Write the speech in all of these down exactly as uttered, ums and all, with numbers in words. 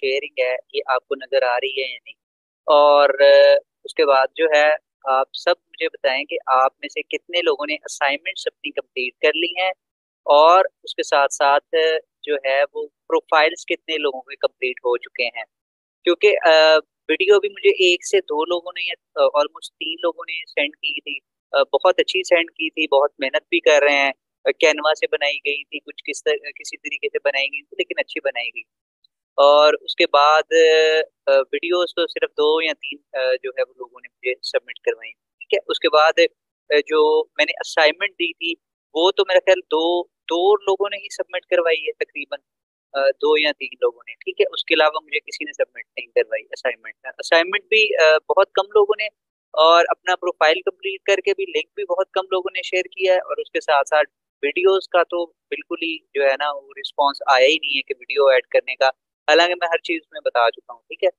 Sharing है ये आपको नज़र आ रही है या नहीं। और अ, उसके बाद जो है आप सब मुझे बताएं कि आप में से कितने लोगों ने असाइनमेंट्स अपनी कंप्लीट कर ली हैं, और उसके साथ साथ जो है वो प्रोफाइल्स कितने लोगों के कंप्लीट हो चुके हैं। क्योंकि वीडियो भी मुझे एक से दो लोगों ने या ऑलमोस्ट तीन लोगों ने सेंड की थी। अ, बहुत अच्छी सेंड की थी, बहुत मेहनत भी कर रहे हैं। कैनवा से बनाई गई थी, कुछ किस तरह किसी तरीके से बनाई गई थी, लेकिन अच्छी बनाई गई। और उसके बाद वीडियोस तो सिर्फ दो या तीन अ, जो है वो लोगों ने मुझे सबमिट करवाई। ठीक है, उसके बाद अ, जो मैंने असाइनमेंट दी थी वो तो मेरा ख्याल दो दो लोगों ने ही सबमिट करवाई है तकरीबन। अ, दो या तीन लोगों ने। ठीक है, उसके अलावा मुझे किसी ने सबमिट नहीं करवाई असाइनमेंट। असाइनमेंट भी अ, बहुत कम लोगों ने, और अपना प्रोफाइल कंप्लीट करके भी लिंक भी बहुत कम लोगों ने शेयर किया है। और उसके साथ साथ वीडियोस का तो बिल्कुल ही जो है ना वो रिस्पॉन्स आया ही नहीं है कि वीडियो ऐड करने का। हालांकि मैं हर चीज में बता चुका हूँ। ठीक है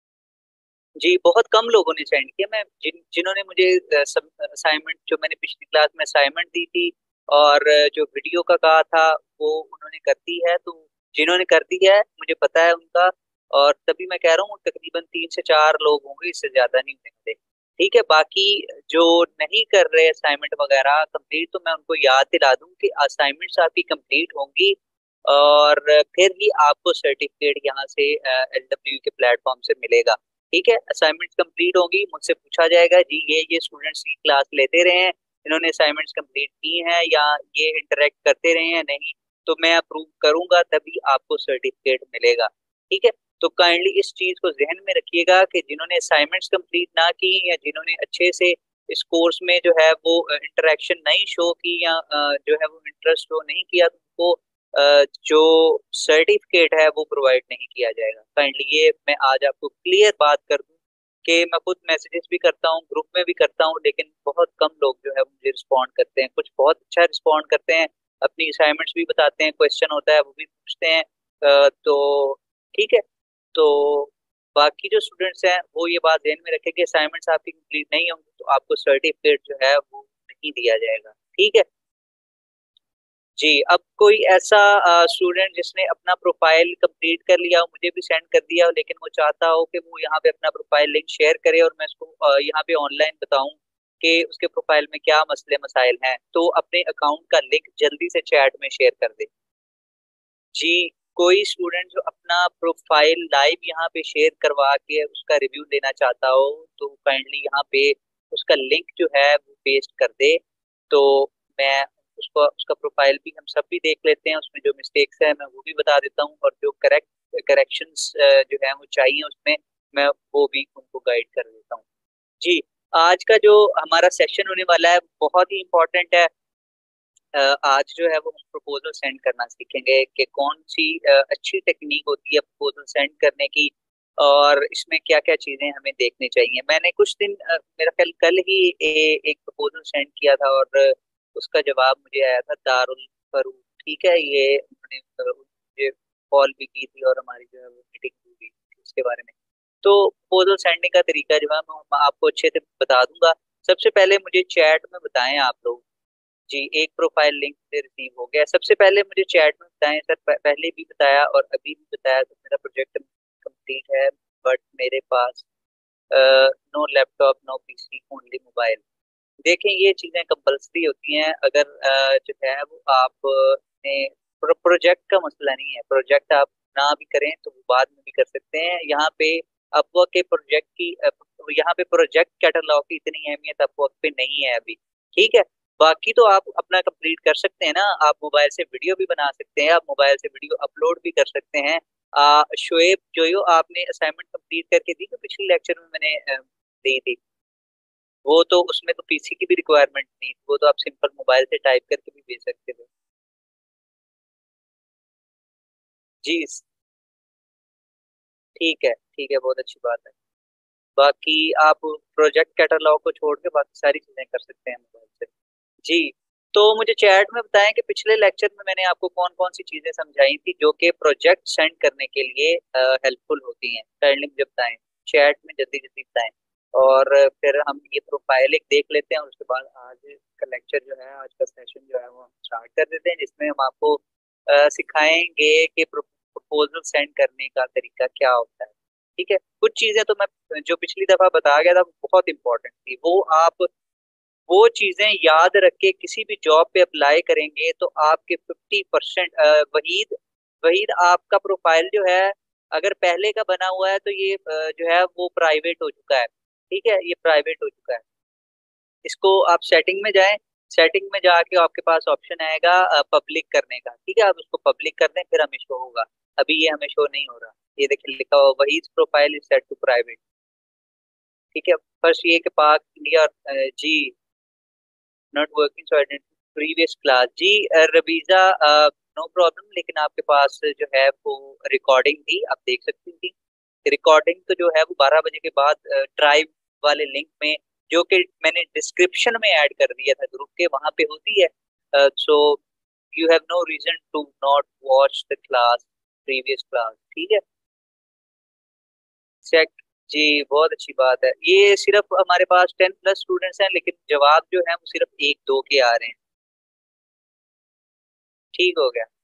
जी, बहुत कम लोगों ने सेंड किया। मैं जिन जिन्होंने मुझे असाइनमेंट, जो मैंने पिछली क्लास में असाइनमेंट दी थी और अ, जो वीडियो का कहा था वो उन्होंने कर दी है। तो जिन्होंने कर दी है मुझे पता है उनका। और तभी मैं कह रहा हूँ तकरीबन तीन से चार लोग होंगे, इससे ज्यादा नहीं होंगे। ठीक है, बाकी जो नहीं कर रहे असाइनमेंट वगैरह कंप्लीट, तो मैं उनको याद दिला दूं कि असाइनमेंट्स आपकी कंप्लीट होंगी, और फिर ही आपको सर्टिफिकेट यहाँ से एल डब्ल्यू के प्लेटफॉर्म से मिलेगा। ठीक है, असाइनमेंट्स कंप्लीट होंगी, मुझसे पूछा जाएगा जी ये ये स्टूडेंट्स की क्लास लेते रहे हैं, इन्होंने असाइनमेंट्स कंप्लीट की हैं या ये इंटरेक्ट करते रहे हैं नहीं, तो मैं अप्रूव करूंगा तभी आपको सर्टिफिकेट मिलेगा। ठीक है, तो काइंडली इस चीज को जहन में रखिएगा कि जिन्होंने असाइनमेंट्स कंप्लीट ना की या जिन्होंने अच्छे से इस कोर्स में जो है वो इंटरेक्शन नहीं शो की या अ, जो है वो इंटरेस्ट शो नहीं किया, तो उनको अ, जो सर्टिफिकेट है वो प्रोवाइड नहीं किया जाएगा। काइंडली ये मैं आज आपको क्लियर बात कर दूं कि मैं खुद मैसेजेस भी करता हूँ, ग्रुप में भी करता हूँ, लेकिन बहुत कम लोग जो है वो मुझे रिस्पॉन्ड करते हैं। कुछ बहुत अच्छा रिस्पॉन्ड करते हैं, अपनी असाइनमेंट्स भी बताते हैं, क्वेश्चन होता है वो भी पूछते हैं। अ, तो ठीक है, तो बाकी जो स्टूडेंट्स हैं वो ये बात ध्यान में रखें कि असाइनमेंट्स आपकी कंप्लीट नहीं होंगी तो आपको सर्टिफिकेट जो है वो नहीं दिया जाएगा। ठीक है जी। अब कोई ऐसा स्टूडेंट जिसने अपना प्रोफाइल कंप्लीट कर लिया हो, मुझे भी सेंड कर दिया हो, लेकिन वो चाहता हो कि वो यहाँ पे अपना प्रोफाइल लिंक शेयर करे और मैं उसको अ, यहाँ पे ऑनलाइन बताऊं कि उसके प्रोफाइल में क्या मसले मसाइल हैं, तो अपने अकाउंट का लिंक जल्दी से चैट में शेयर कर दे। जी, कोई स्टूडेंट जो अपना प्रोफाइल लाइव यहाँ पे शेयर करवा के उसका रिव्यू लेना चाहता हो, तो काइंडली यहाँ पे उसका लिंक जो है वो पेस्ट कर दे। तो मैं उसको उसका प्रोफाइल भी हम सब भी देख लेते हैं, उसमें जो मिस्टेक्स है मैं वो भी बता देता हूँ, और जो करेक्ट करेक्शंस जो है वो चाहिए उसमें मैं वो भी उनको गाइड कर देता हूँ। जी, आज का जो हमारा सेशन होने वाला है बहुत ही इम्पोर्टेंट है। अ, आज जो है वो हम प्रपोजल सेंड करना सीखेंगे कि कौन सी अ, अच्छी टेक्निक होती है प्रपोजल सेंड करने की, और इसमें क्या क्या चीजें हमें देखनी चाहिए। मैंने कुछ दिन अ, मेरा ख्याल कल ही ए, एक प्रपोजल सेंड किया था, और अ, उसका जवाब मुझे आया था दारुल फरूक। ठीक है, ये उन्होंने अ, मुझे कॉल भी की थी और हमारी जो है वो मीटिंग हुई थी उसके बारे में। तो प्रपोजल सेंडिंग का तरीका जो है मैं आपको अच्छे से बता दूंगा। सबसे पहले मुझे चैट में बताएं आप लोग। जी, एक प्रोफाइल लिंक से रिसीव हो गया। सबसे पहले मुझे चैट में बताएं सर, प- पहले भी बताया और अभी भी बताया तो मेरा प्रोजेक्ट कंप्लीट है, बट मेरे पास no laptop no PC only mobile. देखें, ये चीजें कंपलसरी होती हैं। अगर अ, जो है वो आप ने प्रोजेक्ट का मसला नहीं है, प्रोजेक्ट आप ना भी करें तो वो बाद में भी कर सकते हैं। यहाँ पे अपवर्क के प्रोजेक्ट की अ, यहाँ पे प्रोजेक्ट कैटलॉग की इतनी अहमियत अपवर्क पे नहीं है अभी। ठीक है, बाकी तो आप अपना कंप्लीट कर सकते हैं ना। आप मोबाइल से वीडियो भी बना सकते हैं, आप मोबाइल से वीडियो अपलोड भी कर सकते हैं। आ, शोएब जोयो, आपने असाइनमेंट कंप्लीट करके दी तो पिछले लेक्चर में मैंने अ, दी थी। वो तो उसमें तो पीसी की भी रिक्वायरमेंट नहीं थी, वो तो आप सिंपल मोबाइल से टाइप करके भी भेज सकते थे। जी, ठीक है ठीक है, बहुत अच्छी बात है। बाकी आप प्रोजेक्ट कैटलॉग को छोड़ के बाकी सारी चीजें कर सकते हैं मोबाइल से। जी, तो मुझे चैट में बताएं कि पिछले लेक्चर में मैंने आपको कौन कौन सी चीजें समझाई थी जो कि प्रोजेक्ट सेंड करने के लिए हेल्पफुल होती हैं। काइंडली मुझे बताएं, चैट में जल्दी जल्दी बताएं। और फिर हम ये प्रोफाइल एक देख लेते हैं, और उसके बाद आज का लेक्चर जो है, आज का सेशन जो है वो हम स्टार्ट कर देते हैं, जिसमें हम आपको अ, सिखाएंगे कि प्रपोजल प्रपोजल सेंड करने का तरीका क्या होता है। ठीक है, कुछ चीजें तो मैं जो पिछली दफा बता गया था वो बहुत इंपॉर्टेंट थी, वो आप वो चीजें याद रख के किसी भी जॉब पे अप्लाई करेंगे तो आपके फिफ्टी परसेंट। वहीद वहीद आपका प्रोफाइल जो है अगर पहले का बना हुआ है तो ये अ, जो है वो प्राइवेट हो चुका है। ठीक है, ये प्राइवेट हो चुका है। इसको आप सेटिंग में जाएं, सेटिंग में जाके आपके पास ऑप्शन आएगा पब्लिक करने का। ठीक है, आप उसको पब्लिक कर दें फिर हमें शो होगा। अभी ये हमें शो नहीं हो रहा, ये देखिए लिखा हुआ वही profile is set to private. ठीक है, फर्स्ट ये कि पाक इंडिया जी not working so previous class जी। अ, रबीजा नो प्रॉब्लम, लेकिन आपके पास जो है वो रिकॉर्डिंग थी, आप देख सकती थी। रिकॉर्डिंग तो जो है वो बारह बजे के बाद ड्राइव वाले लिंक में, जो कि मैंने डिस्क्रिप्शन में ऐड कर दिया था ग्रुप के, वहां पे होती है। So you have no reason to not watch the class, previous class. ठीक है, चेक जी, बहुत अच्छी बात है। ये सिर्फ हमारे पास टेन प्लस स्टूडेंट्स हैं, लेकिन जवाब जो है वो सिर्फ एक दो के आ रहे हैं। ठीक हो गया।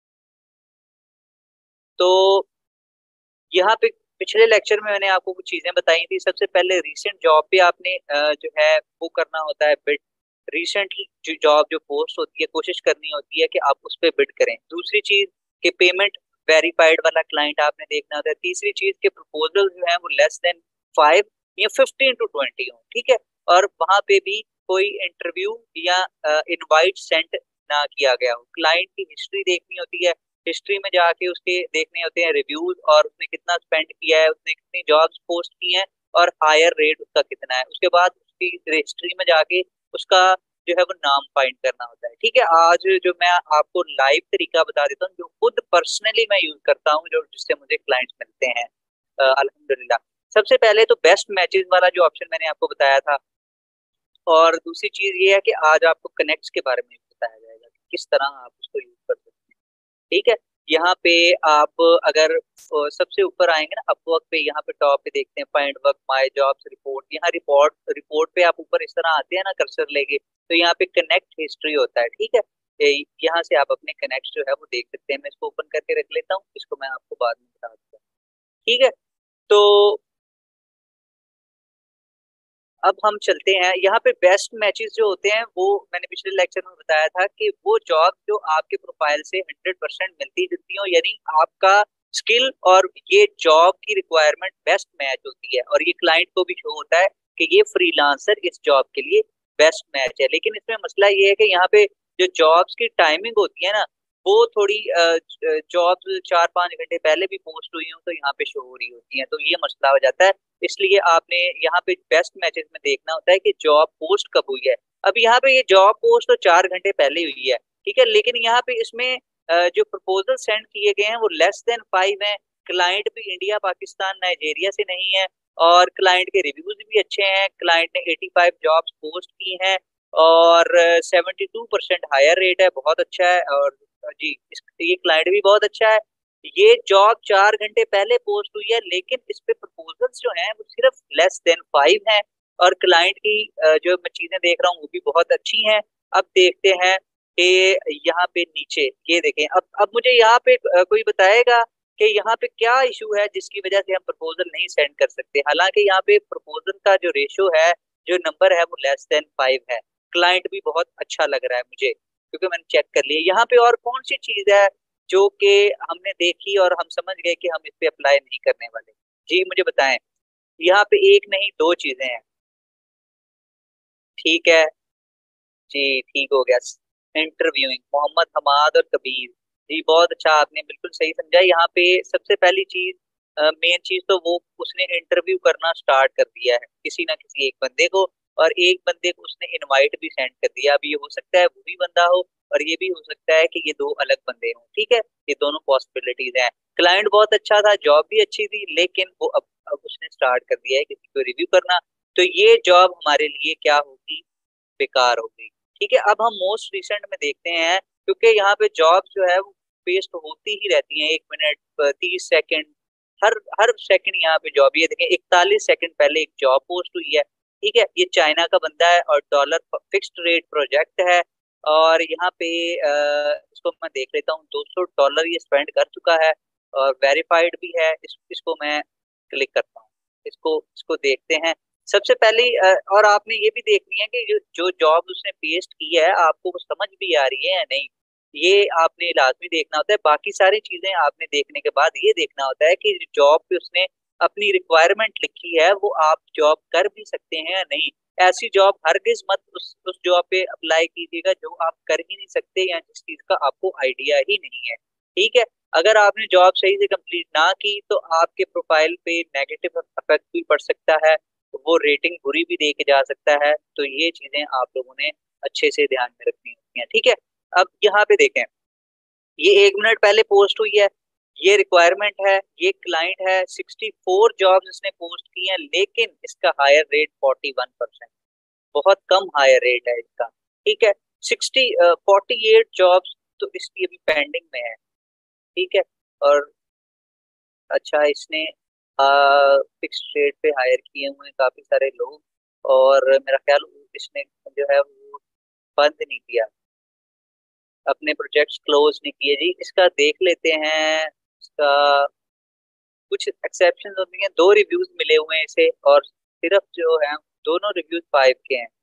तो यहाँ पे पिछले लेक्चर में मैंने आपको कुछ चीजें बताई थी। सबसे पहले रीसेंट जॉब पे आपने अ, जो है वो करना होता है बिड। रिसेंटली जो जॉब जो पोस्ट होती है कोशिश करनी होती है कि आप उस पर बिड करें। दूसरी चीज कि पेमेंट वेरीफाइड वाला क्लाइंट आपने देखना होता है। तीसरी चीज के प्रपोजल जो है वो लेस देन फाइव या फिफ्टीन टू ट्वेंटी हो। ठीक है, और वहां पे भी कोई इंटरव्यू या इनवाइट सेंड ना किया गया हो। क्लाइंट की हिस्ट्री देखनी होती है, हिस्ट्री में जाके उसके देखने होते हैं रिव्यूज, और उसने कितना स्पेंड किया है, उसने कितनी जॉब्स पोस्ट की हैं और हायर रेट उसका कितना है। उसके बाद उसकी हिस्ट्री में जाके उसका जो है वो नाम फाइंड करना होता है। ठीक है, आज जो मैं आपको लाइव तरीका बता देता हूँ जो खुद पर्सनली मैं यूज करता हूँ, जो जिससे मुझे क्लाइंट्स मिलते हैं अ, अल्हम्दुलिल्लाह। सबसे पहले तो बेस्ट मैचेस वाला जो ऑप्शन मैंने आपको बताया था, और दूसरी चीज ये है कि आज आपको कनेक्ट्स के बारे में बताया जाएगा कि किस तरह आप उसको यूज कर सकते हैं। ठीक है, यहाँ पे आप अगर अ, सबसे ऊपर आएंगे ना अपवर्क पे, यहाँ पे टॉप पे देखते हैं find work my jobs report. यहाँ रिपोर्ट रिपोर्ट पे आप ऊपर इस तरह आते हैं ना कर्सर लेके, तो यहाँ पे कनेक्ट हिस्ट्री होता है। ठीक है, ये- यहाँ से आप अपने कनेक्ट जो है वो देख सकते हैं। मैं इसको ओपन करके रख लेता हूँ, इसको मैं आपको बाद में बता दूंगा। ठीक है, तो अब हम चलते हैं यहाँ पे बेस्ट मैचेस जो होते हैं वो मैंने पिछले लेक्चर में बताया था कि वो जॉब जो आपके प्रोफाइल से हंड्रेड परसेंट मिलती जुलती हो, यानी आपका स्किल और ये जॉब की रिक्वायरमेंट बेस्ट मैच होती है, और ये क्लाइंट को भी शो होता है कि ये फ्रीलांसर इस जॉब के लिए बेस्ट मैच है। लेकिन इसमें मसला ये है कि यहाँ पे जो जॉब्स की टाइमिंग होती है ना, वो थोड़ी जॉब्स चार पांच घंटे पहले भी पोस्ट हुई हो तो यहाँ पे शो हो रही होती है, तो ये मसला हो जाता है। इसलिए आपने यहाँ पे बेस्ट मैचेस में देखना होता है कि जॉब पोस्ट कब हुई है। अब यहाँ पे ये जॉब पोस्ट तो चार घंटे पहले हुई है। ठीक है, लेकिन यहाँ पे इसमें अ, जो प्रपोजल सेंड किए गए हैं वो लेस देन फाइव है। क्लाइंट भी इंडिया पाकिस्तान नाइजेरिया से नहीं है, और क्लाइंट के रिव्यूज भी अच्छे हैं। क्लाइंट ने एटी फाइव जॉब्स पोस्ट की हैं, और seventy two percent hire rate है, बहुत अच्छा है। और जी इस, ये क्लाइंट भी बहुत अच्छा है। ये जॉब चार घंटे पहले पोस्ट हुई है, लेकिन इस पे प्रपोजल्स जो हैं वो सिर्फ लेस देन फाइव हैं, और क्लाइंट की अ, जो मैं चीजें देख रहा हूँ वो भी बहुत अच्छी हैं। अब देखते हैं कि यहाँ पे नीचे ये देखें। अब अब मुझे यहाँ पे अ, कोई बताएगा कि यहाँ पे क्या इशू है जिसकी वजह से हम प्रपोजल नहीं सेंड कर सकते। हालांकि यहाँ पे प्रपोजल का जो रेशो है, जो नंबर है वो लेस देन फाइव है। क्लाइंट भी बहुत अच्छा लग रहा है मुझे, क्योंकि मैंने चेक कर लिया। यहाँ पे और कौन सी चीज है जो कि हमने देखी और हम समझ गए कि हम इस पे अप्लाई नहीं करने वाले। जी मुझे बताएं। यहाँ पे एक नहीं दो चीजें हैं। ठीक है जी, ठीक हो गया। इंटरव्यूइंग मोहम्मद हमाद और कबीर। जी बहुत अच्छा, आपने बिल्कुल सही समझा। यहाँ पे सबसे पहली चीज, मेन चीज तो वो उसने इंटरव्यू करना स्टार्ट कर दिया है किसी ना किसी एक बंदे को, और एक बंदे को उसने इनवाइट भी सेंड कर दिया। अब ये हो सकता है वो भी बंदा हो, और ये भी हो सकता है कि ये दो अलग बंदे हों। ठीक है, ये दोनों पॉसिबिलिटीज हैं। क्लाइंट बहुत अच्छा था, जॉब भी अच्छी थी, लेकिन वो अब अब उसने स्टार्ट कर दिया है किसी को रिव्यू करना। तो ये जॉब हमारे लिए क्या होगी, बेकार हो गई। ठीक है, अब हम मोस्ट रिसेंट में देखते हैं, क्योंकि यहाँ पे जॉब जो है वो पेस्ट होती ही रहती हैं। एक मिनट, तीस सेकंड, हर हर सेकंड यहाँ पे जॉब। ये देखें इकतालीस सेकंड पहले एक जॉब पोस्ट हुई है। ठीक है, ये चाइना का बंदा है और डॉलर फिक्स्ड रेट प्रोजेक्ट है। और यहाँ पे अ, इसको मैं देख लेता हूँ, दो सौ डॉलर ये स्पेंड कर चुका है। और वेरीफाइड भी है। इस, इसको मैं क्लिक करता हूँ, इसको इसको देखते हैं। सबसे पहले अ, और आपने ये भी देखनी है कि जो जो जॉब उसने पेस्ट की है आपको वो समझ भी आ रही है या नहीं, ये आपने लाजमी देखना होता है। बाकी सारी चीजें आपने देखने के बाद ये देखना होता है कि जॉब पे उसने अपनी रिक्वायरमेंट लिखी है वो आप जॉब कर भी सकते हैं या नहीं। ऐसी जॉब हरगिज मत उस उस जॉब पे अप्लाई कीजिएगा जो आप कर ही नहीं सकते या जिस चीज का आपको आइडिया ही नहीं है। ठीक है, अगर आपने जॉब सही से कंप्लीट ना की तो आपके प्रोफाइल पे नेगेटिव इफेक्ट भी पड़ सकता है, वो रेटिंग बुरी भी दे के जा सकता है। तो ये चीजें आप लोगों ने अच्छे से ध्यान में रखनी होती हैं। ठीक है, अब यहाँ पे देखें, ये एक मिनट पहले पोस्ट हुई है, ये रिक्वायरमेंट है, ये क्लाइंट है, सिक्सटी फोर जॉब्स इसने पोस्ट की हैं लेकिन इसका hire rate forty one percent, बहुत कम हायर रेट है इसका। ठीक है, सिक्सटी फोर्टी एट जॉब्स तो इसकी अभी पेंडिंग में है। ठीक है, और अच्छा इसने फिक्स रेट पे हायर किए हुए हैं काफी सारे लोग, और मेरा ख्याल इसने जो है वो बंद नहीं किया, अपने प्रोजेक्ट्स क्लोज नहीं किए जी। इसका देख लेते हैं, इसका कुछ एक्सेप्शन होती हैं। दो रिव्यूज मिले हुए हैं इसे, और सिर्फ जो है दोनों रिव्यूज फाइव के हैं।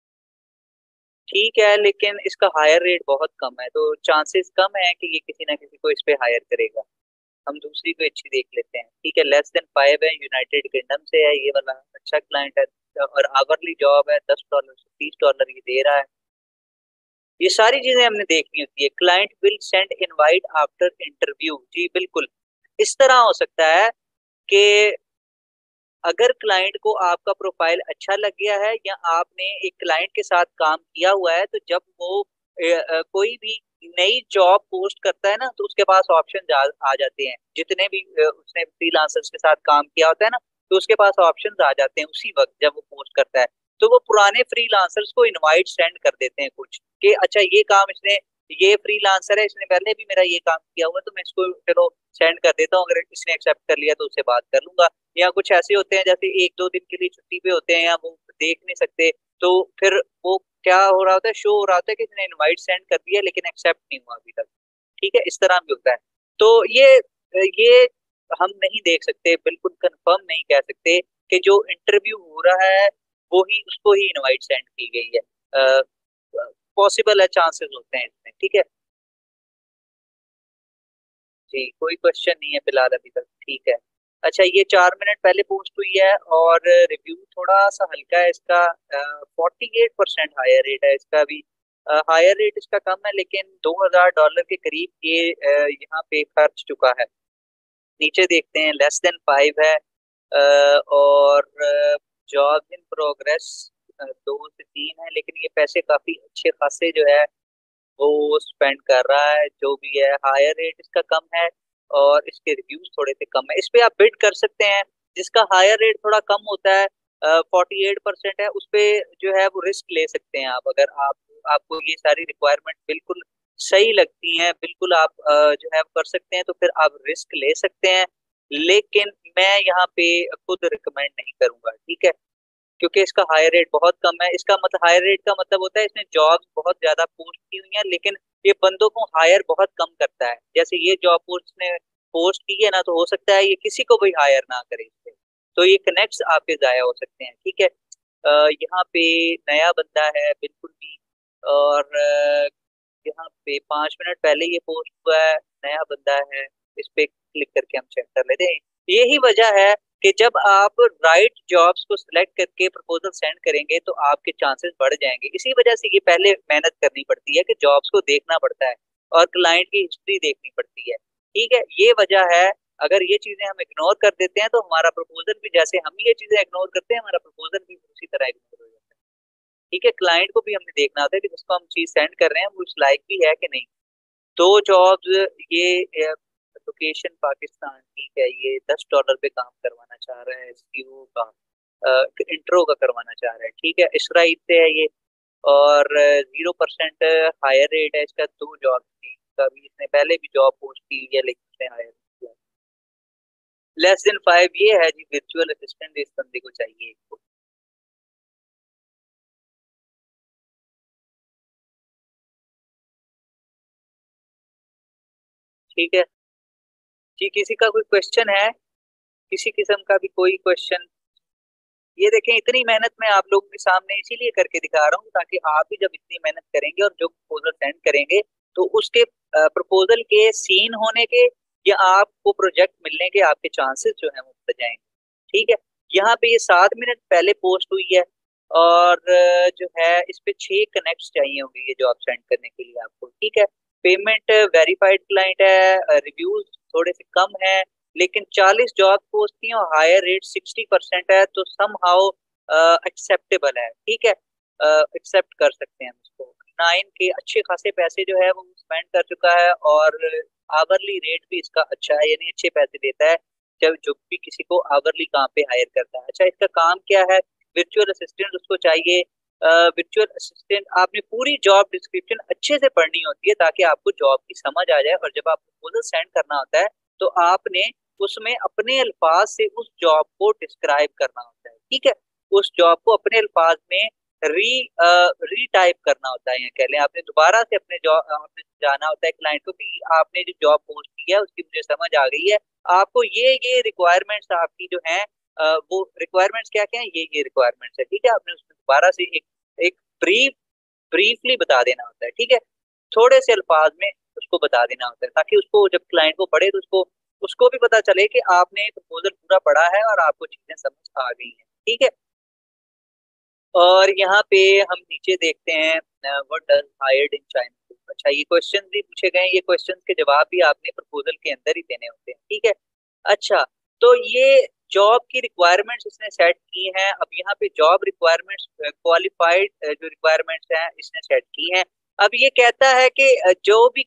ठीक है, लेकिन इसका हायर रेट बहुत कम है, तो चांसेस कम है कि ये किसी ना किसी को इस पे हायर करेगा। हम दूसरी को अच्छी देख लेते हैं। ठीक है, लेस देन फाइव है, यूनाइटेड किंगडम से है, ये वाला अच्छा क्लाइंट है, और आवरली जॉब है, दस डॉलर से तीस डॉलर ये दे रहा है। ये सारी चीजें हमने देखनी होती है। Client will send invite after interview, जी बिल्कुल। इस तरह हो सकता है कि अगर क्लाइंट को आपका प्रोफाइल अच्छा लग गया है या आपने एक क्लाइंट के साथ काम किया हुआ है, तो जब वो अ, अ, कोई भी नई जॉब पोस्ट करता है ना तो उसके पास ऑप्शन आ, आ जाते हैं। जितने भी अ, उसने फ्रीलांसर्स के साथ काम किया होता है ना, तो उसके पास ऑप्शन आ जाते हैं उसी वक्त जब वो पोस्ट करता है। तो वो पुराने फ्रीलांसर्स को इनवाइट सेंड कर देते हैं कुछ, कि अच्छा ये काम इसने, ये फ्रीलांसर है, इसने पहले भी मेरा ये काम किया हुआ है, तो मैं इसको चलो सेंड कर देता हूँ, अगर इसने एक्सेप्ट कर लिया तो उससे बात कर लूंगा। या कुछ ऐसे होते हैं जैसे एक दो दिन के लिए छुट्टी पे होते हैं या वो देख नहीं सकते, तो फिर वो क्या हो रहा होता है, शो हो रहा होता है कि इसने इनवाइट सेंड कर दिया लेकिन एक्सेप्ट नहीं हुआ अभी तक। ठीक है, इस तरह भी होता है। तो ये ये हम नहीं देख सकते, बिल्कुल कंफर्म नहीं कह सकते कि जो इंटरव्यू हो रहा है वो ही उसको ही इनवाइट सेंड की गई है। पॉसिबल है, चांसेस होते हैं इसमें। ठीक है जी, कोई क्वेश्चन नहीं है फिलहाल अभी तक। ठीक है, अच्छा ये चार मिनट पहले पोस्ट हुई है और रिव्यू थोड़ा सा हल्का है इसका। Forty eight percent hire rate है इसका भी। हायर रेट इसका कम है लेकिन दो हजार डॉलर के करीब ये अ, यहाँ पे खर्च चुका है। नीचे देखते हैं, लेस देन फाइव है, अ, और जॉब इन प्रोग्रेस दो से तीन है, लेकिन ये पैसे काफी अच्छे खासे जो है वो स्पेंड कर रहा है। जो भी है, हायर रेट इसका कम है और इसके रिव्यूज थोड़े से कम है। इस पे आप बिड कर सकते हैं। जिसका हायर रेट थोड़ा कम होता है, फोर्टी एट परसेंट है, उस पे जो है वो रिस्क ले सकते हैं आप। अगर आप आपको ये सारी रिक्वायरमेंट बिल्कुल सही लगती हैं, बिल्कुल आप अ, जो है वो कर सकते हैं, तो फिर आप रिस्क ले सकते हैं। लेकिन मैं यहाँ पे खुद रिकमेंड नहीं करूंगा। ठीक है, क्योंकि इसका हायर रेट बहुत कम है। इसका मतलब हायर रेट का मतलब होता है इसने जॉब्स बहुत ज्यादा पोस्ट की हुई हैं लेकिन ये बंदों को हायर बहुत कम करता है। जैसे ये जॉब पोस्ट ने पोस्ट की है ना, तो हो सकता है ये किसी को भी हायर ना करे इससे, तो ये कनेक्ट्स आपके जाया हो सकते हैं। ठीक है, अ, यहाँ पे नया बंदा है बिल्कुल भी, और अ, यहाँ पे पांच मिनट पहले ये पोस्ट हुआ है, नया बंदा है। इस पे क्लिक करके हम चेक कर लेते हैं। यही वजह है कि जब आप राइट जॉब्स को सिलेक्ट करके प्रपोजल सेंड करेंगे तो आपके चांसेस बढ़ जाएंगे। इसी वजह से ये पहले मेहनत करनी पड़ती है कि जॉब्स को देखना पड़ता है और क्लाइंट की हिस्ट्री देखनी पड़ती है। ठीक है, ये वजह है। अगर ये चीजें हम इग्नोर कर देते हैं तो हमारा प्रपोजल भी, जैसे हम ये चीजें इग्नोर करते हैं, हमारा प्रपोजल भी उसी तरह इग्नोर हो जाता है। ठीक है, क्लाइंट को भी हमने देखना होता है कि जिसको हम चीज सेंड कर रहे हैं वो उस लायक भी है कि नहीं। दो जॉब्स, ये लोकेशन पाकिस्तान, ठीक है, ये दस डॉलर पे काम करवाना चाह रहा है, सीओ का इंट्रो का करवाना चाह रहा है। ठीक है, इसराइल से है ये, और जीरो परसेंट हायर रेट है इसका। दो जॉब थी, कभी इसने पहले भी जॉब पोस्ट की है लेकिन उसने हायर किया। लेस देन फाइव ये है जी, वर्चुअल असिस्टेंट इस बंदे को चाहिए इसको। ठीक है जी, किसी का कोई क्वेश्चन है? किसी किस्म का भी कोई क्वेश्चन? ये देखें, इतनी मेहनत मैं आप लोगों के सामने इसीलिए करके दिखा रहा हूँ ताकि आप भी जब इतनी मेहनत करेंगे और जो प्रपोजल सेंड करेंगे तो उसके प्रपोजल के सीन होने के या आपको प्रोजेक्ट मिलने के आपके चांसेस जो है वो बढ़ जाएंगे। ठीक है। यहाँ पे ये सात मिनट पहले पोस्ट हुई है और अ, जो है इस पे छह कनेक्ट चाहिए होंगे ये जॉब सेंड करने के लिए आपको। ठीक है। पेमेंट वेरीफाइड क्लाइंट है, रिव्यूज थोड़े से कम है, लेकिन चालीस जॉब पोस्ट की और हायर रेट सिक्सटी परसेंट है, तो सम हाउ एक्सेप्टेबल है। ठीक है, एक्सेप्ट कर सकते हैं हम इसको। नाइन के अच्छे खासे पैसे जो है वो स्पेंड कर चुका है और आवरली रेट भी इसका अच्छा है, यानी अच्छे पैसे देता है जब जो भी किसी को आवरली काम पे हायर करता है। अच्छा, इसका काम क्या है? वर्चुअल असिस्टेंट उसको चाहिए। वर्चुअल असिस्टेंट आपने पूरी जॉब डिस्क्रिप्शन अच्छे से पढ़नी होती है ताकि आपको जॉब की समझ आ जाए, और जब आप प्रपोजल सेंड करना होता है तो आपने उसमें अपने अल्फाज से उस जॉब को डिस्क्राइब करना होता है। ठीक है, उस जॉब को अपने अल्फाज में री रीटाइप करना होता है, या कह लें आपने दोबारा से अपने जॉब आपने जाना होता है क्लाइंट को कि आपने जो जॉब पोस्ट की है उसकी मुझे समझ आ गई है, आपको ये ये रिक्वायरमेंट्स आपकी जो है, वो रिक्वायरमेंट्स क्या क्या है, ये ये रिक्वायरमेंट्स है। ठीक है, आपने उसमें दोबारा से एक एक ब्रीफ ब्रीफली बता देना होता है। ठीक है, थोड़े से अल्फाज में उसको बता देना होता है ताकि उसको जब क्लाइंट को पढ़े तो उसको उसको भी पता चले कि आपने प्रपोजल पूरा पढ़ा है और आपको चीजें समझ आ गई हैं। ठीक है, और यहाँ पे हम नीचे देखते हैं what does hired in China. अच्छा, ये क्वेश्चन भी पूछे गए हैं, ये क्वेश्चन के जवाब भी आपने प्रपोजल के अंदर ही देने होते हैं। ठीक है। अच्छा, तो ये जॉब की रिक्वायरमेंट्स इसने सेट की हैं। अब यहाँ पे जॉब रिक्वायरमेंट्स क्वालिफाइड जो रिक्वायरमेंट्स हैं इसने सेट की हैं। अब ये कहता है कि अ, जो भी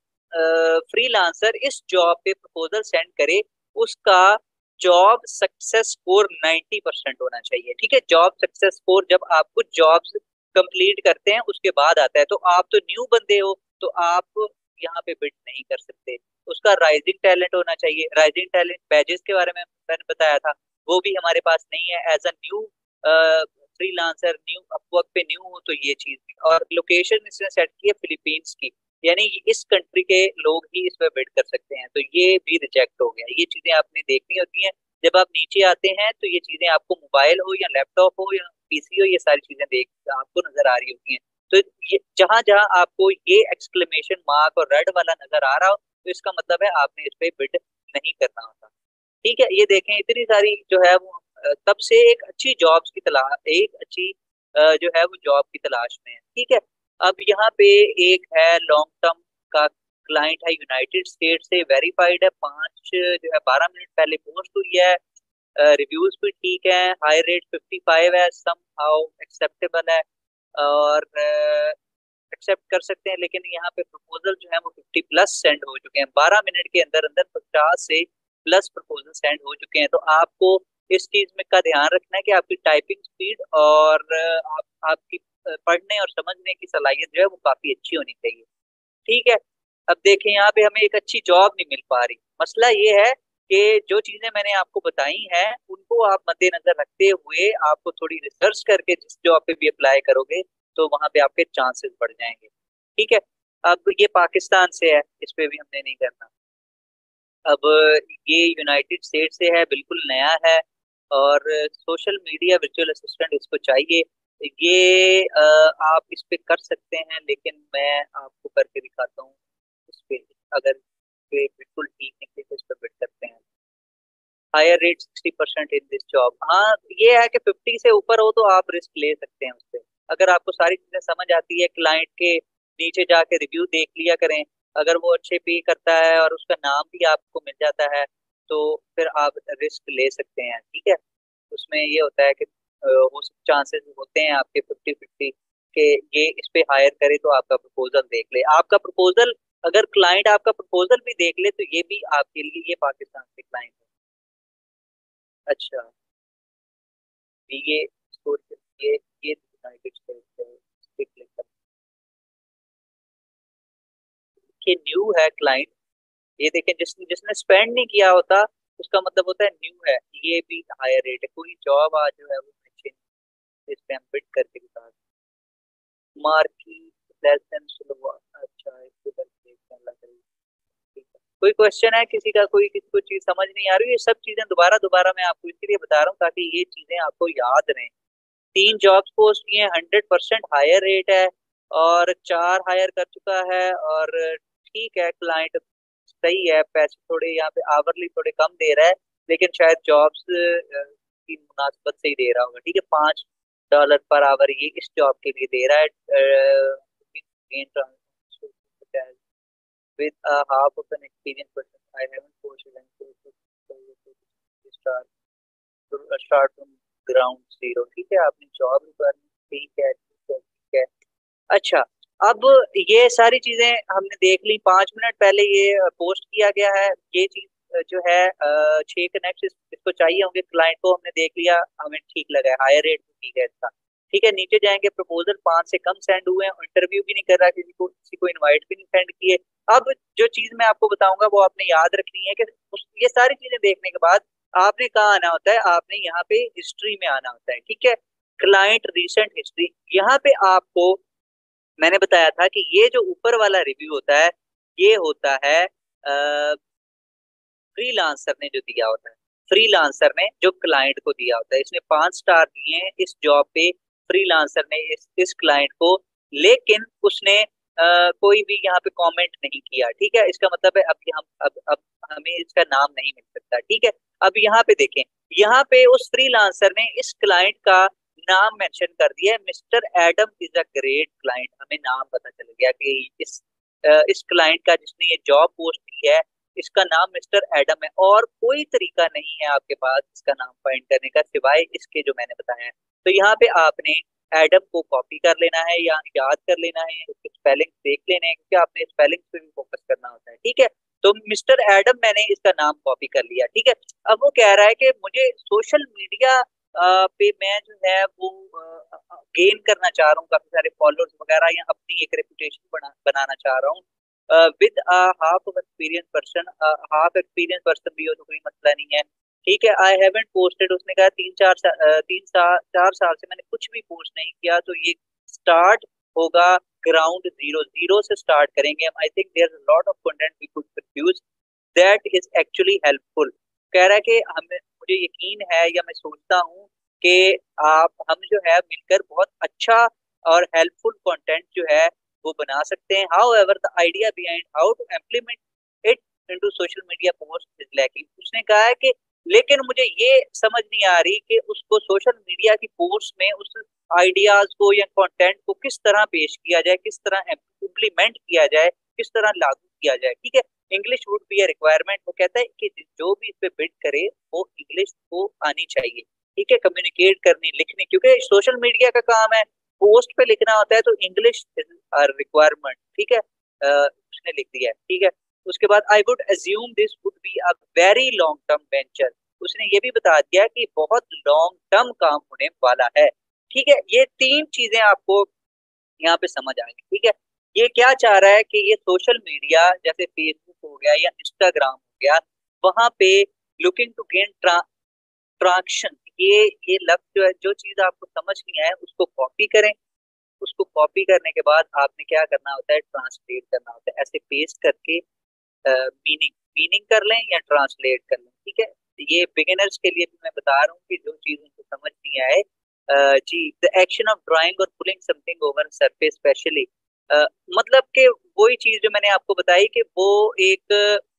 फ्रीलांसर इस जॉब पे प्रपोजल सेंड करे उसका job success score ninety percent होना चाहिए। ठीक है, जॉब सक्सेस स्कोर जब आप कुछ जॉब्स कंप्लीट करते हैं उसके बाद आता है, तो आप तो न्यू बंदे हो तो आप यहाँ पे बिड नहीं कर सकते। उसका राइजिंग टैलेंट होना चाहिए। राइजिंग टैलेंट बैजेस के बारे में मैंने बताया था, वो भी हमारे पास नहीं है। As a new freelancer, new Upwork पे न्यू हो तो ये चीज भी। और लोकेशन इसने सेट की है फिलीपींस की, यानी इस कंट्री के लोग ही इस पर बिड कर सकते हैं, तो ये भी रिजेक्ट हो गया। ये चीजें आपने देखनी होती हैं जब आप नीचे आते हैं, तो ये चीजें आपको मोबाइल हो या लैपटॉप हो या पीसी हो, ये सारी चीजें देख आपको नजर आ रही होती हैं। तो ये जहां जहां आपको ये एक्सक्लेमेशन मार्क और रेड वाला नजर आ रहा हो तो इसका मतलब है आपने इस पे बिड नहीं करना होता। ठीक है, ये देखें इतनी सारी जो है वो अ, तब से एक अच्छी जॉब्स की तलाश, एक अच्छी अ, जो है वो जॉब की तलाश में है। ठीक है, अब यहाँ पे एक है लॉन्ग टर्म का क्लाइंट है, यूनाइटेड स्टेट से, वेरीफाइड है, पाँच जो है बारह मिनट पहले पोस्ट हुई है, रिव्यूज भी ठीक है, हाई रेट फिफ्टी फाइव है, सम हाउ एक्सेप्टेबल है और एक्सेप्ट कर सकते हैं। लेकिन यहाँ पे प्रपोजल जो है वो फिफ्टी प्लस सेंड हो चुके हैं, बारह मिनट के अंदर अंदर पचास से प्लस प्रपोजल सेंड हो चुके हैं। तो आपको इस चीज में का ध्यान रखना है कि आपकी टाइपिंग स्पीड और अ, आप आपकी अ, पढ़ने और समझने की सलाहियत जो है वो काफी अच्छी होनी चाहिए। ठीक है, अब देखें यहाँ पे हमें एक अच्छी जॉब नहीं मिल पा रही। मसला ये है कि जो चीजें मैंने आपको बताई हैं उनको आप मद्देनजर रखते हुए आपको थोड़ी रिसर्च करके जिस जॉब पे भी अप्लाई करोगे तो वहां पे आपके चांसेस बढ़ जाएंगे। ठीक है, अब ये पाकिस्तान से है, इस पे भी हमने नहीं करना। अब ये यूनाइटेड स्टेट से है, बिल्कुल नया है और सोशल मीडिया वर्चुअल असिस्टेंट इसको चाहिए। ये अ, आप इस पे कर सकते हैं, लेकिन मैं आपको करके दिखाता हूँ इस पे। अगर पे बिल्कुल ठीक निकले तो इस पे बिट करते हैं। Hire rate sixty percent in this job. हाँ, ये है कि फिफ्टी से ऊपर हो तो आप रिस्क ले सकते हैं उससे। अगर आपको सारी चीजें समझ आती है, क्लाइंट के नीचे जाके रिव्यू देख लिया करें, अगर वो अच्छे पे करता है और उसका नाम भी आपको मिल जाता है तो फिर आप रिस्क ले सकते हैं। ठीक है, उसमें ये होता है कि अ, हो चांसेस होते हैं आपके फिफ्टी फिफ्टी के ये इस पे हायर करे तो आपका प्रपोजल देख ले। आपका प्रपोजल अगर क्लाइंट आपका प्रपोजल भी देख ले तो ये भी आपके लिए, ये पाकिस्तान से क्लाइंट है। अच्छा, ये स्कोर ये ये यूनाइटेड स्टेट्स है, इस पे क्लिक करना। ये न्यू है क्लाइंट, ये देखें जिसने जिसने स्पेंड नहीं किया होता उसका मतलब होता है न्यू है। ये भी हायर रेट है, कोई जॉब आज जो है वो अच्छे इस पे हम बिट करके बता। मार्की लेस देन स्लो। अच्छा, इस पे करके लग रही है। ठीक है, कोई क्वेश्चन है किसी का, कोई किसी को चीज समझ नहीं आ रही, ये सब चीजें दोबारा दोबारा मैं आपको इसलिए बता रहा हूँ ताकि ये चीजें आपको याद रहें। तीन जॉब्स पोस्ट किए, हंड्रेड परसेंट हायर रेट है, और चार हायर कर चुका है। और ठीक है, क्लाइंट सही है, पैसे थोड़े यहाँ पे आवरली थोड़े कम दे रहा है, लेकिन शायद जॉब्स की मुनासिबत से ही दे रहा होगा। ठीक है, पाँच डॉलर पर आवर ये इस जॉब के लिए दे रहा है। With half of an experience person I haven't posted start from ground zero. ठीक है, आपने जॉब रिक्वायरमेंट, ठीक है ठीक है ठीक है। अच्छा, अब ये सारी चीजें हमने देख ली, पांच मिनट पहले ये पोस्ट किया गया है। ये चीज जो है अ, छह कनेक्ट इसको चाहिए होंगे क्लाइंट को, हमने देख लिया, हमें ठीक लगा है, हायर रेट भी ठीक है इसका। ठीक है, नीचे जाएंगे, प्रपोजल पांच से कम सेंड हुए हैं, इंटरव्यू भी नहीं कर रहा, किसी को किसी को इनवाइट भी नहीं सेंड किए। अब जो चीज मैं आपको बताऊंगा वो आपने याद रखनी है कि उस- ये सारी चीजें देखने के बाद आपने कहाँ आना होता है, आपने यहाँ पे हिस्ट्री में आना होता है। ठीक है, क्लाइंट रिसेंट हिस्ट्री, यहाँ पे आपको मैंने बताया था कि ये जो ऊपर वाला रिव्यू होता है ये होता है फ्रीलांसर ने जो दिया होता है, फ्रीलांसर ने जो क्लाइंट को दिया होता है। इसने पांच स्टार दिए हैं इस जॉब पे फ्रीलांसर ने इस इस क्लाइंट को, लेकिन उसने अ, कोई भी यहाँ पे कमेंट नहीं किया। ठीक है, इसका मतलब है अब हम अब अब हमें इसका नाम नहीं मिल सकता। ठीक है, अब यहाँ पे देखें, यहाँ पे उस फ्रीलांसर ने इस क्लाइंट का नाम मेंशन कर दिया है, mister Adam is a great client. हमें नाम पता चल गया कि इस अ, इस क्लाइंट का जिसने ये जॉब पोस्ट की है इसका नाम मिस्टर एडम है, और कोई तरीका नहीं है आपके पास इसका नाम फाइंड करने का सिवाय इसके जो मैंने बताया है। तो यहाँ पे आपने एडम को कॉपी कर लेना है या याद कर लेना है, उसके स्पेलिंग देख लेने हैं, क्योंकि आपने स्पेलिंग पे भी फोकस करना होता है। ठीक है, तो मिस्टर एडम मैंने इसका नाम कॉपी कर लिया। ठीक है, अब वो कह रहा है कि मुझे सोशल मीडिया पे मैं जो है वो गेन करना चाह रहा हूँ, काफी सारे फॉलोअर्स वगैरह, या अपनी एक रेपुटेशन बना बनाना चाह रहा हूँ with half of experience person. Half experience person भी हो तो कोई मसला नहीं है। ठीक है, आई हैवंट पोस्टेड, उसने कहा तीन चार सा, अ, तीन साल चार साल से मैंने कुछ भी पोस्ट नहीं किया। तो ये स्टार्ट होगा ग्राउंड जीरो, जीरो से स्टार्ट करेंगे हम। I think there lot of content we could produce that is actually helpful. कह रहा है कि हमें मुझे यकीन है या मैं सोचता हूँ कि आप हम जो है मिलकर बहुत अच्छा और हेल्पफुल कंटेंट जो है वो बना सकते हैं। However the idea behind how to implement it into social media post is lacking. उसने कहा है कि लेकिन मुझे ये समझ नहीं आ रही कि उसको सोशल मीडिया की पोस्ट में उस आइडियाज को या कंटेंट को किस तरह पेश किया जाए, किस तरह इम्प्लीमेंट किया जाए, किस तरह लागू किया जाए। ठीक है, English would be a requirement. वो कहता है कि जो भी इस पे बिड करे वो इंग्लिश को आनी चाहिए। ठीक है, कम्युनिकेट करनी, लिखनी, क्योंकि सोशल मीडिया का काम है, पोस्ट पे लिखना होता है, तो इंग्लिश इज रिक्वायरमेंट। ठीक है, अ, उसने लिख दिया है। ठीक है, उसके बाद I would assume this would be a very long term venture. उसने ये भी बता दिया कि बहुत लॉन्ग टर्म काम होने वाला है। ठीक है, ये तीन चीजें आपको यहाँ पे समझ आ गई। ठीक है, ये क्या चाह रहा है कि ये सोशल मीडिया जैसे फेसबुक हो गया या इंस्टाग्राम हो गया, वहां पे लुकिंग टू गेन ट्रैक्शन, ये ये लफ्ज जो है, जो चीज आपको समझ नहीं आए उसको कॉपी करें। उसको कॉपी करने के बाद आपने क्या करना होता है, ट्रांसलेट करना होता है, ऐसे पेस्ट करके मीनिंग मीनिंग कर लें या ट्रांसलेट कर लें। ठीक है, ये बिगिनर्स के लिए भी मैं बता रहा हूँ कि जो चीज उनको समझ नहीं आए। अ, जी, द एक्शन ऑफ ड्राइंग और pulling something over surface specially, मतलब कि वही चीज जो मैंने आपको बताई कि वो एक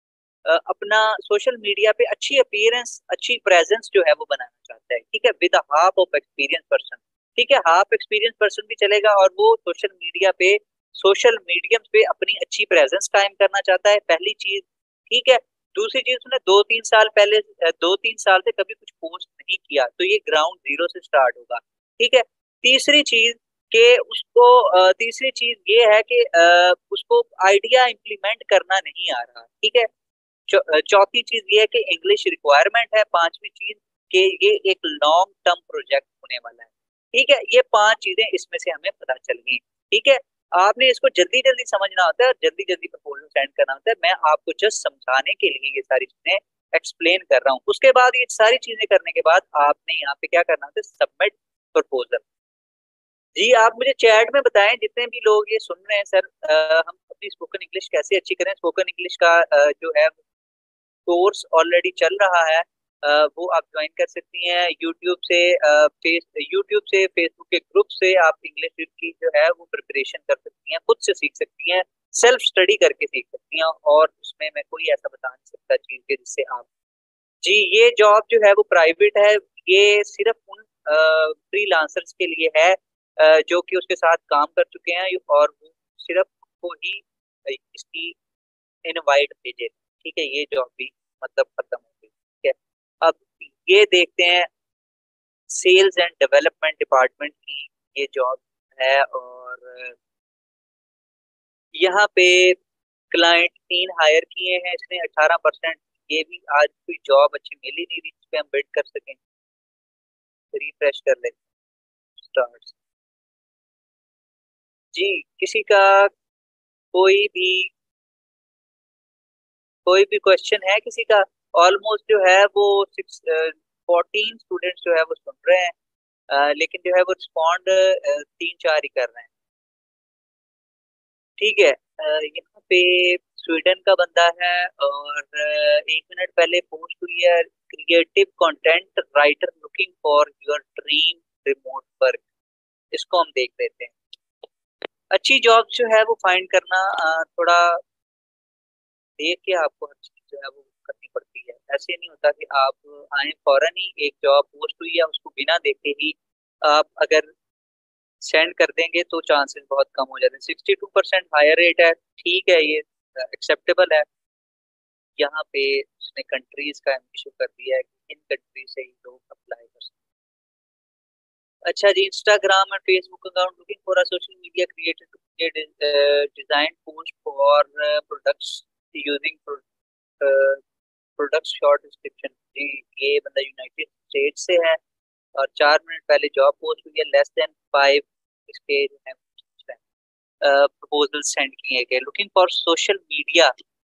अ, अपना सोशल मीडिया पे अच्छी अपीयरेंस, अच्छी प्रेजेंस जो है वो बनाना चाहता है। ठीक है, with half of experience person. ठीक है, हाफ एक्सपीरियंस पर्सन भी चलेगा, और वो सोशल मीडिया पे, सोशल मीडियम पे अपनी अच्छी प्रेजेंस कायम करना चाहता है, पहली चीज। ठीक है, दूसरी चीज, उसने दो तीन साल पहले अ, दो तीन साल से कभी कुछ पोस्ट नहीं किया, तो ये ग्राउंड जीरो से स्टार्ट होगा। ठीक है, तीसरी चीज कि उसको अ, तीसरी चीज ये है कि अ, उसको आइडिया इम्प्लीमेंट करना नहीं आ रहा। ठीक है, चौ- चौथी चीज ये है कि इंग्लिश रिक्वायरमेंट है। पांचवी चीज कि ये एक लॉन्ग टर्म प्रोजेक्ट होने वाला है। ठीक है, ये पांच चीजें इसमें से हमें पता चल गई। ठीक है, आपने इसको जल्दी जल्दी समझना होता है और जल्दी जल्दी प्रपोजल सेंड करना होता है। मैं आपको जस्ट समझाने के लिए ये सारी चीजें एक्सप्लेन कर रहा हूँ। उसके बाद ये सारी चीजें करने के बाद आपने यहाँ पे क्या करना होता है, सबमिट प्रपोजल। जी आप मुझे चैट में बताएं, जितने भी लोग ये सुन रहे हैं सर, अ, हम अपनी स्पोकन इंग्लिश कैसे अच्छी करें। स्पोकन इंग्लिश का अ, जो है कोर्स ऑलरेडी चल रहा है, अ, वो आप ज्वाइन कर सकती हैं यूट्यूब से, अ, फेस यूट्यूब से, फेसबुक के ग्रुप से आप इंग्लिश की जो है वो प्रिपरेशन कर सकती हैं, खुद से सीख सकती हैं, सेल्फ स्टडी करके सीख सकती हैं। और उसमें मैं कोई ऐसा बता नहीं सकता चीज के जिससे आप। जी ये जॉब जो है वो प्राइवेट है, ये सिर्फ उन फ्रीलांसर्स के लिए है अ, जो कि उसके साथ काम कर चुके हैं, और वो सिर्फ को ही अ, इसकी इनवाइट भेजे। ठीक है, ये जॉब भी मतलब खत्म हो गई। ठीक है, अब ये देखते हैं सेल्स एंड डेवलपमेंट डिपार्टमेंट की ये जॉब है। और यहाँ पे क्लाइंट तीन हायर किए हैं इसने अठारह परसेंट। ये भी आज कोई जॉब अच्छी मिल ही नहीं रही जिस पे हम बिड कर सकें। रिफ्रेश कर ले, स्टार्ट। जी किसी का कोई भी कोई भी क्वेश्चन है किसी का? ऑलमोस्ट जो है वो सिक्स फोर्टीन स्टूडेंट्स जो है वो सुन रहे हैं, अ, लेकिन जो है वो रिस्पॉन्ड तीन चार ही कर रहे हैं। ठीक है, अ, यहाँ पे स्वीडन का बंदा है, और अ, एक मिनट पहले पोस्ट हुई है, creative content writer looking for your dream remote work. इसको हम देख लेते हैं। अच्छी जॉब जो है वो फाइंड करना अ, थोड़ा देख के आपको हर चीज जो है वो करनी पड़ती है। ऐसे नहीं होता कि आप आए फौरन ही एक जॉब पोस्ट हुई है उसको बिना देखे ही आप अगर सेंड कर देंगे तो चांसेस बहुत कम हो जाते हैं। Sixty two percent hire rate है, ठीक है, ये एक्सेप्टेबल है। यहाँ पे उसने कंट्रीज का इशू कर दिया है कि इन कंट्री से ही लोग अप्लाई कर सकते हैं। अच्छा जी, Instagram and Facebook account looking for a social media creator to create design post for products using product short description. जी ये बंदा यूनाइटेड स्टेट से है, और चार मिनट पहले जॉब पोस्ट हुई है, लेस देन फाइव इसके प्रपोजल सेंड किए गए, लुकिंग फॉर सोशल मीडिया।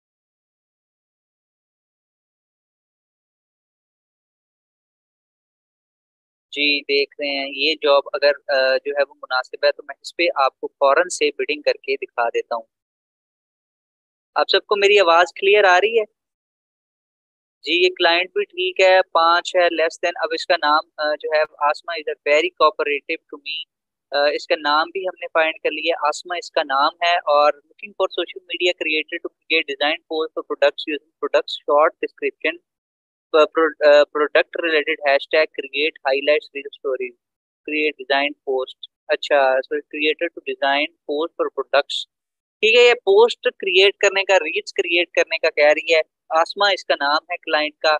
जी देख रहे हैं, ये जॉब अगर अ, जो है वो मुनासिब है तो मैं इस पे आपको फौरन से बिडिंग करके दिखा देता हूँ। आप सबको मेरी आवाज क्लियर आ रही है? जी ये क्लाइंट भी ठीक है, पांच है, लेस देन। अब इसका नाम अ, जो है Asma is a very cooperative to me. इसका नाम भी हमने फाइंड कर लिया, आसमा इसका नाम है। और looking for social media creator to create design post for products using products short description, product related hashtag, create highlights reel stories, create design post. अच्छा, so creator to design post for products. ठीक है, ये post create करने का, reels create करने का कह रही है। आसमा इसका नाम है क्लाइंट का।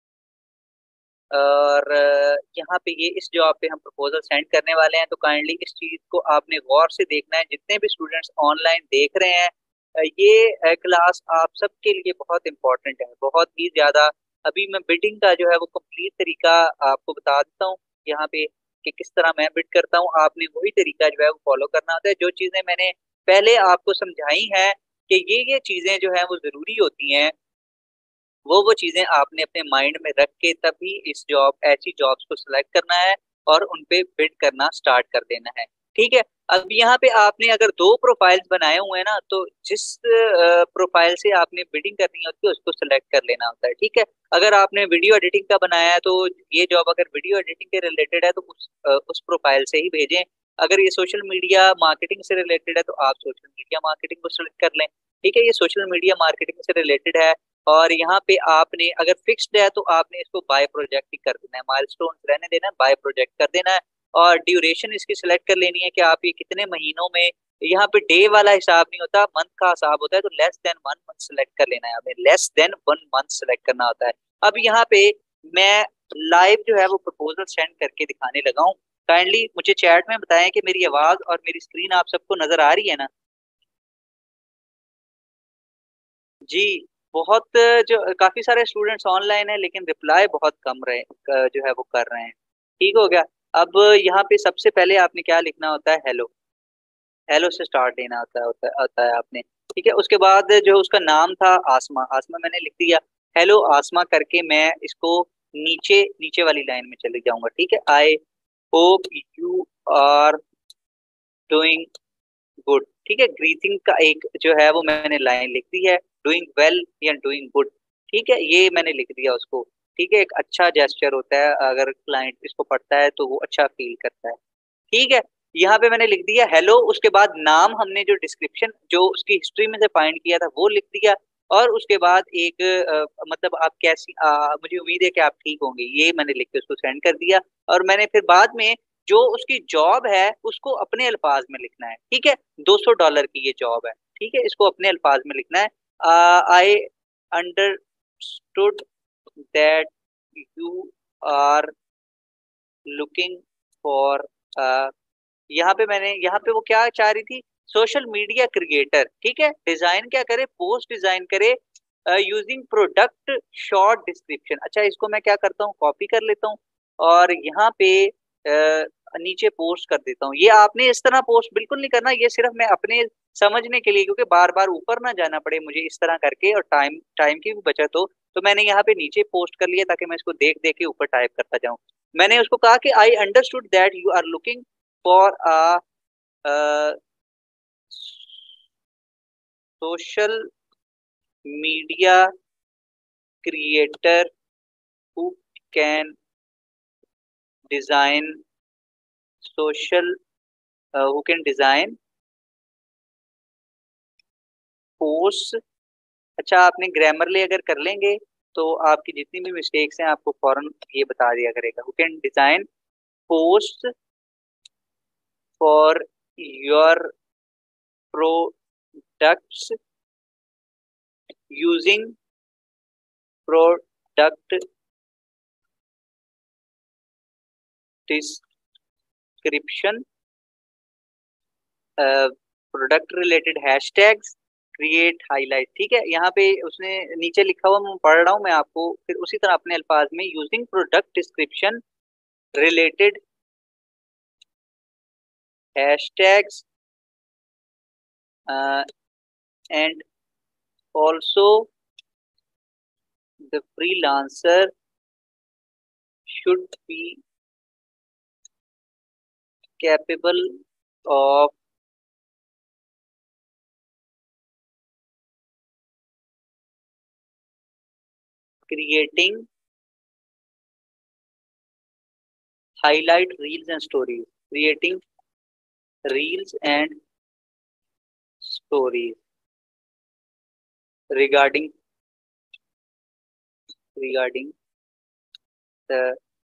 और अ, यहाँ पे ये इस जॉब पे हम प्रपोजल सेंड करने वाले हैं, तो काइंडली इस चीज को आपने गौर से देखना है। जितने भी स्टूडेंट्स ऑनलाइन देख रहे हैं, अ, ये क्लास आप सबके लिए बहुत इंपॉर्टेंट है, बहुत ही ज्यादा। अभी मैं बिडिंग का जो है वो कंप्लीट तरीका आपको बता देता हूँ यहाँ पे, कि किस तरह मैं बिड करता हूँ। आपने वही तरीका जो है वो फॉलो करना होता है। जो चीजें मैंने पहले आपको समझाई हैं कि ये ये चीजें जो है वो जरूरी होती हैं, वो वो चीजें आपने अपने माइंड में रख के तभी इस जॉब ऐसी जॉब्स को सिलेक्ट करना है और उन पे बिड करना स्टार्ट कर देना है। ठीक है, अब यहाँ पे आपने अगर दो प्रोफाइल्स बनाए हुए हैं ना, तो जिस प्रोफाइल से आपने बिडिंग करनी होती है उसको सिलेक्ट कर लेना होता है। ठीक है, अगर आपने वीडियो एडिटिंग का बनाया है तो ये जॉब अगर वीडियो एडिटिंग के रिलेटेड है तो उस अ, उस प्रोफाइल से ही भेजें। अगर ये सोशल मीडिया मार्केटिंग से रिलेटेड है तो आप सोशल मीडिया मार्केटिंग को सिलेक्ट कर लें। ठीक है, ये सोशल मीडिया मार्केटिंग से रिलेटेड है। और यहाँ पे आपने अगर फिक्स्ड है तो आपने इसको बाय प्रोजेक्ट ही कर देना है, माइलस्टोन रहने देना है, बाय प्रोजेक्ट कर देना है। और ड्यूरेशन इसकी सिलेक्ट कर लेनी है कि आप ये कितने महीनों में। यहाँ पे डे वाला हिसाब नहीं होता, मंथ का हिसाब होता है, तो less than one month select कर लेना है, आपने less than one month select करना होता है। अब यहाँ पे मैं लाइव जो है वो प्रपोजल सेंड करके दिखाने लगा हूँ। काइंडली मुझे चैट में बताएं कि मेरी आवाज और मेरी स्क्रीन आप सबको नजर आ रही है ना? जी बहुत, जो काफी सारे स्टूडेंट्स ऑनलाइन है लेकिन रिप्लाई बहुत कम रहे क- जो है वो कर रहे हैं। ठीक हो गया। अब यहाँ पे सबसे पहले आपने क्या लिखना होता है? हेलो। हेलो से स्टार्ट लेना होता है होता, होता है आपने। ठीक है, उसके बाद जो उसका नाम था आसमा, आसमा मैंने लिख दिया। हेलो आसमा करके मैं इसको नीचे नीचे वाली लाइन में चले जाऊंगा। ठीक है, I hope you are doing good. ठीक है, ग्रीटिंग का एक जो है वो मैंने लाइन लिख दी है, डूइंग वेल या डूइंग गुड। ठीक है, ये मैंने लिख दिया उसको। ठीक है, एक अच्छा जेस्चर होता है, अगर क्लाइंट इसको पढ़ता है तो वो अच्छा फील करता है। ठीक है, यहाँ पे मैंने लिख दिया हेलो, उसके बाद नाम हमने जो डिस्क्रिप्शन जो उसकी हिस्ट्री में से फाइंड किया था वो लिख दिया, और उसके बाद एक अ, मतलब आप कैसी अ, मुझे उम्मीद है कि आप ठीक होंगे, ये मैंने लिख के उसको सेंड कर दिया। और मैंने फिर बाद में जो उसकी जॉब है उसको अपने अल्फाज में लिखना है। ठीक है, दो सौ डॉलर की ये जॉब है। ठीक है, इसको अपने अल्फाज में लिखना है। I understood that you are looking for, यहाँ पे मैंने यहाँ पे वो क्या चाह रही थी, सोशल मीडिया क्रिएटर। ठीक है, डिजाइन क्या करे, पोस्ट डिजाइन करे यूजिंग प्रोडक्ट शॉर्ट डिस्क्रिप्शन। अच्छा, इसको मैं क्या करता हूँ, कॉपी कर लेता हूँ और यहाँ पे अ, नीचे पोस्ट कर देता हूँ। ये आपने इस तरह पोस्ट बिल्कुल नहीं करना, ये सिर्फ मैं अपने समझने के लिए, क्योंकि बार बार ऊपर ना जाना पड़े मुझे इस तरह करके, और टाइम टाइम की भी बचत हो, तो मैंने यहाँ पे नीचे पोस्ट कर लिया ताकि मैं इसको देख देख के ऊपर टाइप करता जाऊं। मैंने उसको कहा कि I understood that you are looking for a social media creator who can design social who can design post. अच्छा, आपने ग्रामरली अगर कर लेंगे तो आपकी जितनी भी मिस्टेक्स हैं आपको फौरन ये बता दिया करेगा। Who can design post for your products using product description, product related hashtags, create highlight. ठीक है, यहाँ पे उसने नीचे लिखा हुआ मैं पढ़ रहा हूँ, मैं आपको फिर उसी तरह अपने अल्फाज में, using product description related hashtags and also the freelancer should be capable of creating highlight reels and stories, creating reels and stories regarding regarding the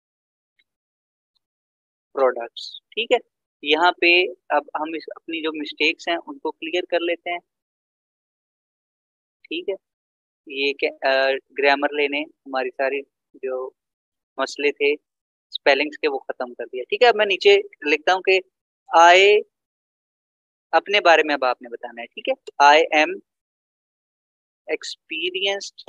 products. ठीक है, यहाँ पे अब हम इस अपनी जो मिस्टेक्स हैं उनको क्लियर कर लेते हैं। ठीक है, ये ग्रामर लेने हमारी सारी जो मसले थे स्पेलिंग्स के वो खत्म कर दिया। ठीक है, अब मैं नीचे लिखता हूँ कि आई, अपने बारे में अब आपने बताना है। ठीक है, I am experienced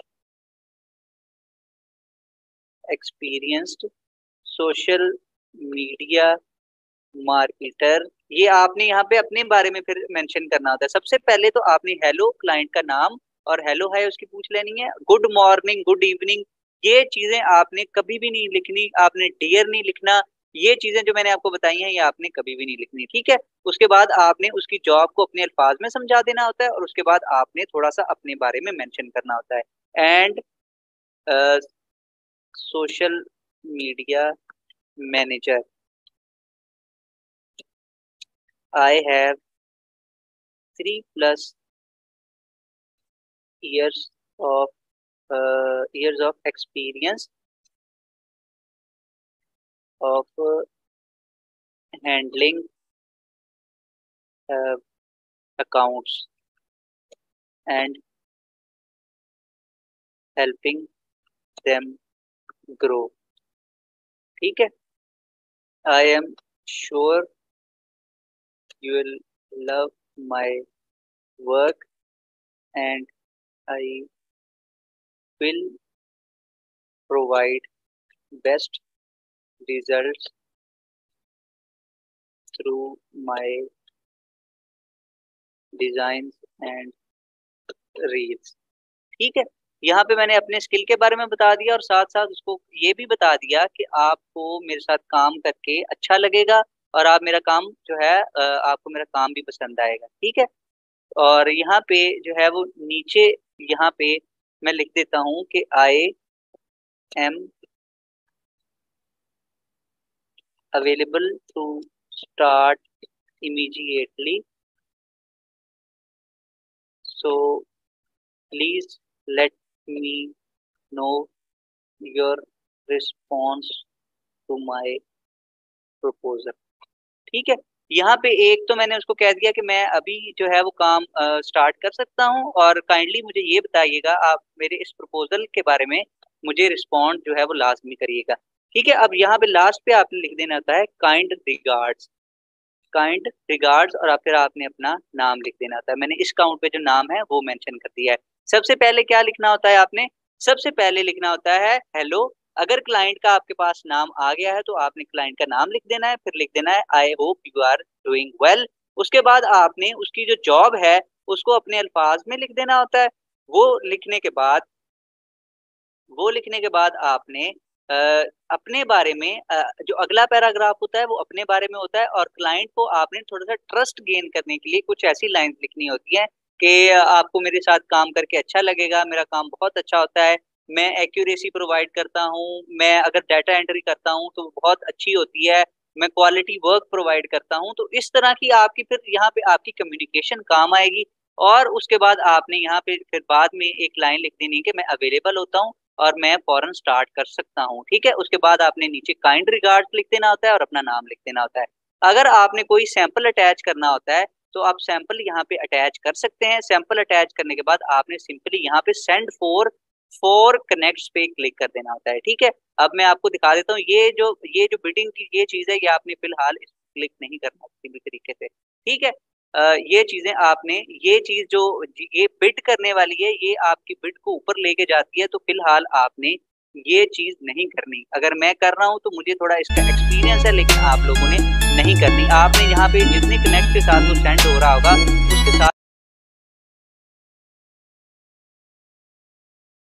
experienced social media marketer. ये आपने यहाँ पे अपने बारे में फिर मेंशन करना होता है। सबसे पहले तो आपने हेलो, क्लाइंट का नाम, और हेलो है उसकी पूछ लेनी है, गुड मॉर्निंग, गुड इवनिंग, ये चीजें आपने कभी भी नहीं लिखनी। आपने डियर नहीं लिखना, ये चीजें जो मैंने आपको बताई हैं ये आपने कभी भी नहीं लिखनी। ठीक है, उसके बाद आपने उसकी जॉब को अपने अल्फाज में समझा देना होता है, और उसके बाद आपने थोड़ा सा अपने बारे में मेंशन करना होता है। And social media manager, I have three plus years of uh, years of experience of uh, handling uh, accounts and helping them grow। ठीक है, I am sure you will love my work and I will provide best results through my designs and reels। ठीक है, यहाँ पे मैंने अपने skill के बारे में बता दिया, और साथ साथ उसको ये भी बता दिया कि आपको मेरे साथ काम करके अच्छा लगेगा, और आप मेरा काम जो है अ, आपको मेरा काम भी पसंद आएगा, ठीक है। और यहाँ पे जो है वो नीचे यहाँ पे मैं लिख देता हूँ कि I am available to start immediately, so please let me know your response to my proposal, ठीक है। यहाँ पे एक तो मैंने उसको कह दिया कि मैं अभी जो है वो काम स्टार्ट कर सकता हूँ, और काइंडली मुझे ये बताइएगा आप मेरे इस प्रपोजल के बारे में मुझे रिस्पॉन्ड जो है वो लाजमी करिएगा, ठीक है। अब यहाँ पे लास्ट पे आपने लिख देना होता है काइंड रिगार्ड्स, काइंड रिगार्ड्स, और आप फिर आपने अपना नाम लिख देना होता है। मैंने इस काउंट पे जो नाम है वो मेंशन कर दिया है। सबसे पहले क्या लिखना होता है आपने, सबसे पहले लिखना होता है हेलो। अगर क्लाइंट का आपके पास नाम आ गया है तो आपने क्लाइंट का नाम लिख देना है, फिर लिख देना है I hope you are doing well. उसके बाद आपने उसकी जो जॉब है उसको अपने अल्फाज में लिख देना होता है। वो लिखने के बाद वो लिखने के बाद आपने अ, अपने बारे में अ, जो अगला पैराग्राफ होता है वो अपने बारे में होता है, और क्लाइंट को आपने थोड़ा सा ट्रस्ट गेन करने के लिए कुछ ऐसी लाइंस लिखनी होती है कि आपको मेरे साथ काम करके अच्छा लगेगा, मेरा काम बहुत अच्छा होता है, मैं एक्यूरेसी प्रोवाइड करता हूँ, मैं अगर डाटा एंट्री करता हूँ तो बहुत अच्छी होती है, मैं क्वालिटी वर्क प्रोवाइड करता हूँ। तो इस तरह की आपकी फिर यहाँ पे आपकी कम्युनिकेशन काम आएगी। और उसके बाद आपने यहाँ पे फिर बाद में एक लाइन लिख देनी है कि मैं अवेलेबल होता हूँ और मैं फौरन स्टार्ट कर सकता हूँ, ठीक है। उसके बाद आपने नीचे काइंड रिगार्ड्स लिख देना होता है और अपना नाम लिख देना होता है। अगर आपने कोई सैंपल अटैच करना होता है तो आप सैंपल यहाँ पे अटैच कर सकते हैं। सैंपल अटैच करने के बाद आपने सिंपली यहाँ पे सेंड फॉर फॉर कनेक्ट्स पे क्लिक कर देना होता है, ठीक है। अब मैं आपको दिखा देता हूँ, ये जो ये जो बिडिंग की ये चीज है ये आपने फिलहाल इस क्लिक नहीं करना किसी भी तरीके से, ठीक है। अ, ये चीजें आपने ये चीज जो ये बिड करने वाली है ये आपकी बिड को ऊपर लेके जाती है, तो फिलहाल आपने ये चीज नहीं करनी। अगर मैं कर रहा हूँ तो मुझे थोड़ा इसका एक्सपीरियंस है, लेकिन आप लोगों ने नहीं करनी। आपने यहाँ पे जितने कनेक्ट के साथ वो सेंड हो रहा होगा उसके साथ